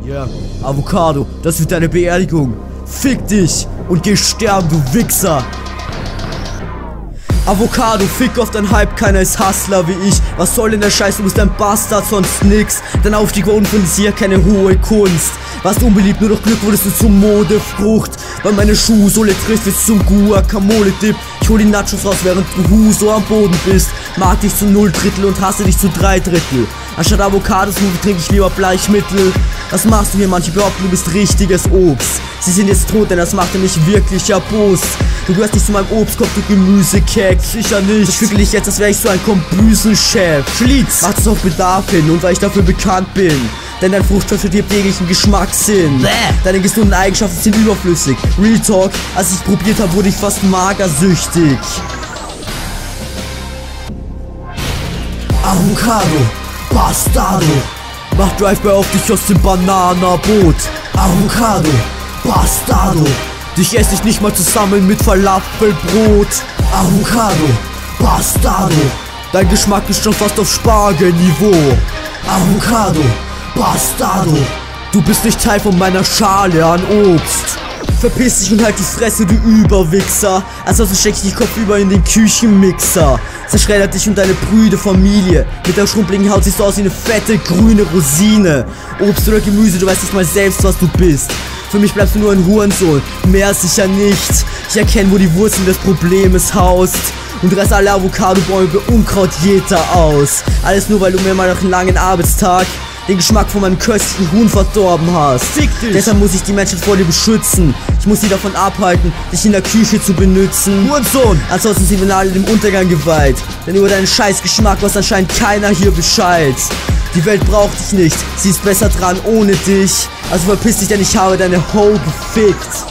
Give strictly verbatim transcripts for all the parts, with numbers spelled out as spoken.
Ja, Avocado, das wird deine Beerdigung. Fick dich und geh sterben, du Wichser. Avocado, fick auf dein Hype, keiner ist Hustler wie ich. Was soll denn der Scheiß, du bist ein Bastard, sonst nix. Dein Aufstieg war unfundisiert, keine hohe Kunst. Warst unbeliebt, nur durch Glück wurdest du zum Modefrucht. Weil meine Schuhsohle trifft, wirst du zum Guacamole-Dip. Ich hol die Nachos raus, während du Huso am Boden bist. Mag dich zu null Drittel und hasse dich zu drei Drittel. Anstatt Avocados-Movie trinke ich lieber Bleichmittel. Was machst du hier? Manche behaupten, du bist richtiges Obst. Sie sind jetzt tot, denn das macht er mich wirklich erbost. Du gehörst nicht zu meinem Obstkorb, du Gemüsekeck. Sicher nicht. Ich fühle dich jetzt, als wäre ich so ein Kombüsenchef. Schlitz. Mach das auf Bedarf hin und weil ich dafür bekannt bin. Denn dein Fruchtstoff verdirbt jeglichen Geschmackssinn. Bäh. Deine gesunden Eigenschaften sind überflüssig. Real Talk, als ich probiert habe, wurde ich fast magersüchtig. Avocado, Bastardo. Mach Drive-By auf dich aus dem Bananaboot. Avocado, Bastardo. Dich esse ich nicht mal zusammen mit Falafelbrot. Avocado, Bastardo. Dein Geschmack ist schon fast auf Spargelniveau. Avocado, Bastardo. Du bist nicht Teil von meiner Schale an Obst. Verpiss dich und halt die Fresse, du Überwichser. Ansonsten steck ich dich kopfüber in den Küchenmixer. Zerschreddert dich und deine brüde Familie. Mit der schrumpeligen Haut siehst du aus wie eine fette grüne Rosine. Obst oder Gemüse, du weißt nicht mal selbst, was du bist. Für mich bleibst du nur ein Hurensohn, mehr sicher nicht. Ich erkenne, wo die Wurzeln des Problems haust und reiß alle Avocado-Bäume bei Unkrautjäter aus. Alles nur, weil du mir mal nach einem langen Arbeitstag den Geschmack von meinem köstlichen Huhn verdorben hast. Fick dich. Deshalb muss ich die Menschen vor dir beschützen. Ich muss sie davon abhalten, dich in der Küche zu benutzen. Hurensohn! Ansonsten sind wir alle dem Untergang geweiht. Denn über deinen Scheißgeschmack weiß anscheinend keiner hier Bescheid. Die Welt braucht dich nicht, sie ist besser dran ohne dich. Also verpiss dich, denn ich habe deine Ho gefickt.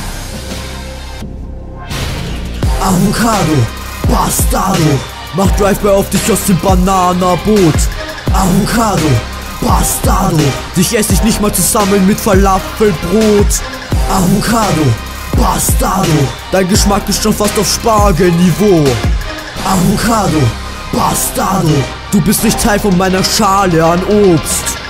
Avocado, Bastardo. Mach Drive-By auf dich aus dem Bananaboot. Avocado, Bastardo. Dich esse ich nicht mal zusammen mit Falafelbrot. Avocado, Bastardo. Dein Geschmack ist schon fast auf Spargelniveau. Avocado, Bastardo. Du bist nicht Teil von meiner Schale an Obst.